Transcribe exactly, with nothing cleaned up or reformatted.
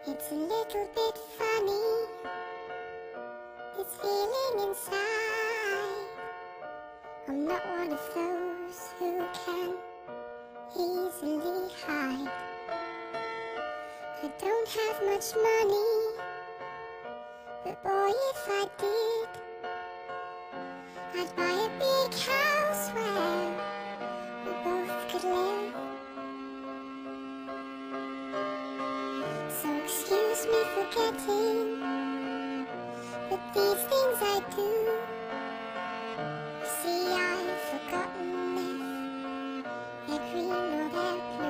It's a little bit funny, this feeling inside. I'm not one of those who can easily hide. I don't have much money, but boy, if I did, I'd buy a big house where we both could live. So excuse me for getting, but these things I do. You see, I've forgotten if they're green or they're blue.